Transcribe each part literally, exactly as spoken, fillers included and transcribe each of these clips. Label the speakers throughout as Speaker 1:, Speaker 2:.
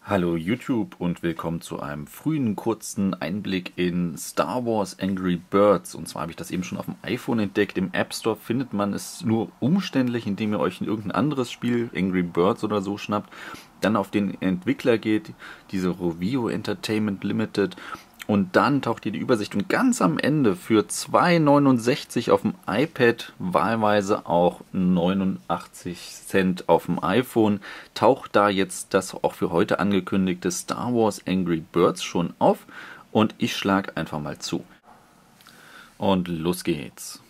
Speaker 1: Hallo YouTube und willkommen zu einem frühen kurzen Einblick in Star Wars Angry Birds. Und zwar habe ich das eben schon auf dem iPhone entdeckt. Im App Store findet man es nur umständlich, indem ihr euch in irgendein anderes Spiel, Angry Birds oder so, schnappt, dann auf den Entwickler geht, diese Rovio Entertainment Limited, und dann taucht hier die Übersicht und ganz am Ende für zwei neunundsechzig auf dem iPad, wahlweise auch neunundachtzig Cent auf dem iPhone, taucht da jetzt das auch für heute angekündigte Star Wars Angry Birds schon auf und ich schlage einfach mal zu. Und los geht's.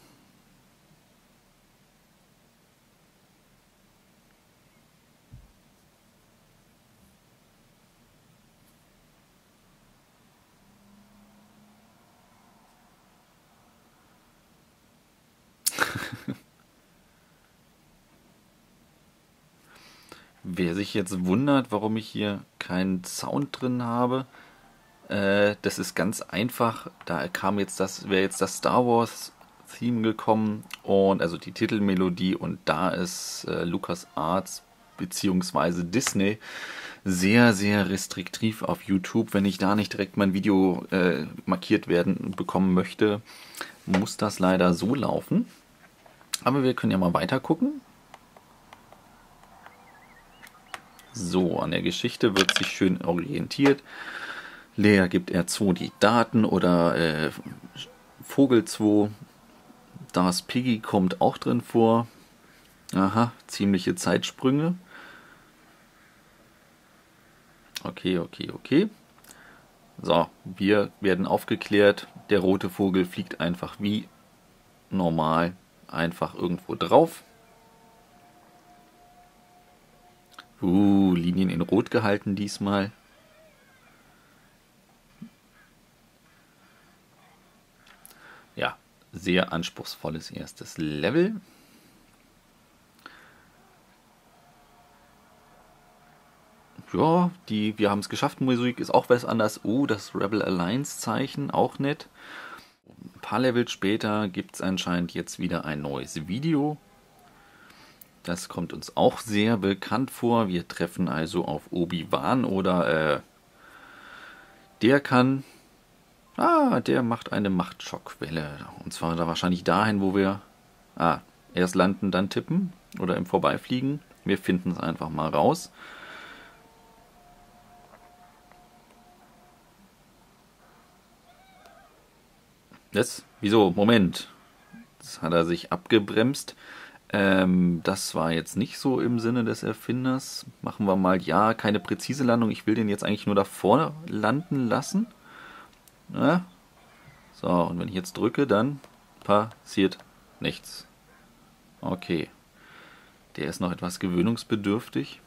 Speaker 1: Wer sich jetzt wundert, warum ich hier keinen Sound drin habe, äh, das ist ganz einfach. Da kam jetzt das, wäre jetzt das Star Wars Theme gekommen und also die Titelmelodie, und da ist äh, LucasArts bzw. Disney sehr, sehr restriktiv auf YouTube. Wenn ich da nicht direkt mein Video äh, markiert werden bekommen möchte, muss das leider so laufen. Aber wir können ja mal weiter gucken. So, an der Geschichte wird sich schön orientiert. Leia gibt R zwei die Daten oder äh, Vogel zwei. Darth Piggy kommt auch drin vor. Aha, ziemliche Zeitsprünge. Okay, okay, okay. So, wir werden aufgeklärt. Der rote Vogel fliegt einfach wie normal einfach irgendwo drauf. Uh, Linien in Rot gehalten diesmal. Ja, sehr anspruchsvolles erstes Level. Ja, die wir haben es geschafft. Musik ist auch was anders. Oh, das Rebel Alliance Zeichen, auch nett. Ein paar Level später gibt es anscheinend jetzt wieder ein neues Video. Das kommt uns auch sehr bekannt vor. Wir treffen also auf Obi-Wan oder äh, der kann... Ah, der macht eine Machtschockwelle. Und zwar da wahrscheinlich dahin, wo wir... Ah, erst landen, dann tippen oder im Vorbeifliegen. Wir finden es einfach mal raus. Das? Wieso? Moment. Das hat er sich abgebremst. Ähm, das war jetzt nicht so im Sinne des Erfinders. Machen wir mal, ja, keine präzise Landung. Ich will den jetzt eigentlich nur davor landen lassen. Ja. So, und wenn ich jetzt drücke, dann passiert nichts. Okay. Der ist noch etwas gewöhnungsbedürftig.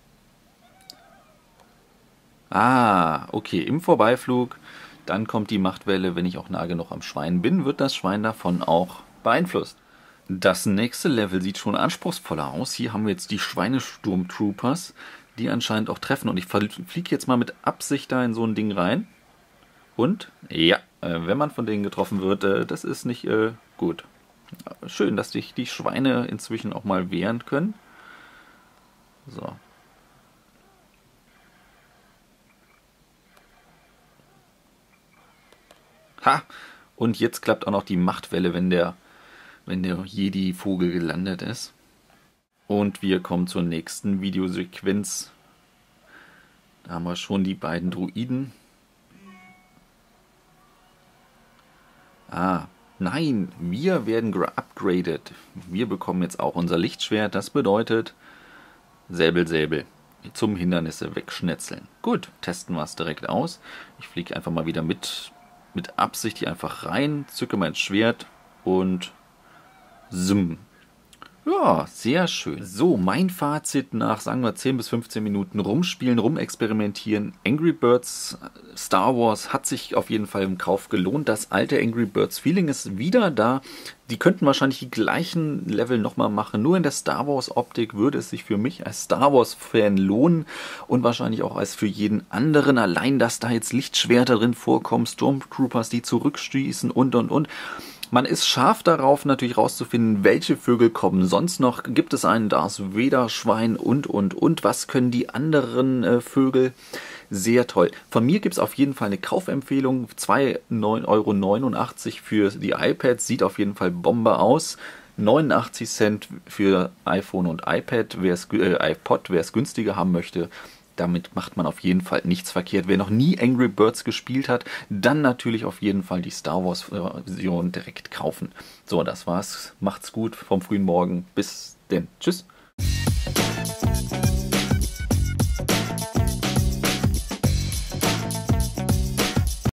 Speaker 1: Ah, okay, im Vorbeiflug. Dann kommt die Machtwelle. Wenn ich auch nah genug am Schwein bin, wird das Schwein davon auch beeinflusst. Das nächste Level sieht schon anspruchsvoller aus. Hier haben wir jetzt die Schweinesturmtroopers, die anscheinend auch treffen. Und ich fliege jetzt mal mit Absicht da in so ein Ding rein. Und, ja, äh, wenn man von denen getroffen wird, äh, das ist nicht äh, gut. Schön, dass sich die Schweine inzwischen auch mal wehren können. So. Ha! Und jetzt klappt auch noch die Machtwelle, wenn der... wenn der Jedi-Vogel gelandet ist. Und wir kommen zur nächsten Videosequenz. Da haben wir schon die beiden Droiden. Ah, nein, wir werden geupgradet. Wir bekommen jetzt auch unser Lichtschwert. Das bedeutet Säbel, Säbel. Zum Hindernisse wegschnetzeln. Gut, testen wir es direkt aus. Ich fliege einfach mal wieder mit, mit Absicht hier einfach rein, zücke mein Schwert und Zoom. Ja, sehr schön. So, mein Fazit nach, sagen wir, zehn bis fünfzehn Minuten rumspielen, rumexperimentieren. Angry Birds Star Wars hat sich auf jeden Fall im Kauf gelohnt. Das alte Angry Birds Feeling ist wieder da. Die könnten wahrscheinlich die gleichen Level nochmal machen. Nur in der Star Wars Optik würde es sich für mich als Star Wars Fan lohnen. Und wahrscheinlich auch als für jeden anderen. Allein, dass da jetzt Lichtschwerter drin vorkommen, Stormtroopers, die zurückschießen und und und. Man ist scharf darauf, natürlich rauszufinden, welche Vögel kommen sonst noch. Gibt es einen Darth Vader Schwein und, und, und. Was können die anderen äh, Vögel? Sehr toll. Von mir gibt es auf jeden Fall eine Kaufempfehlung. zwei Euro neunundachtzig für die iPads. Sieht auf jeden Fall Bombe aus. neunundachtzig Cent für iPhone und iPad, wer's, äh, iPod, wer es günstiger haben möchte. Damit macht man auf jeden Fall nichts verkehrt. Wer noch nie Angry Birds gespielt hat, dann natürlich auf jeden Fall die Star Wars Version direkt kaufen. So, das war's. Macht's gut vom frühen Morgen. Bis denn. Tschüss.